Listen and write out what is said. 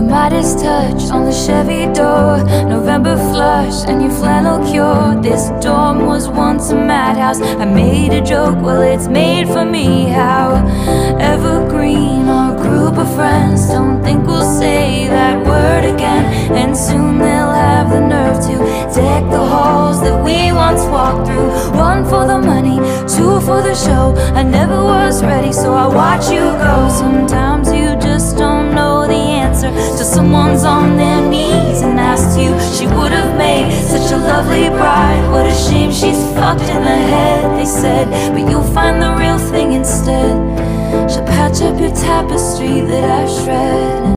Midas touch on the Chevy door, November flush and your flannel cure. This dorm was once a madhouse. I made a joke, well it's made for me. How evergreen our group of friends. Don't think we'll say that word again, and soon they'll have the nerve to deck the halls that we once walked through. One for the money, two for the show. I never was ready, so I watch you go. Sometimes you just don't know the answer till someone's on their knees and asks you. She would have made such a lovely bride. What a shame she's fucked in the head, they said, but you'll find the real thing instead. She'll patch up your tapestry that I shred.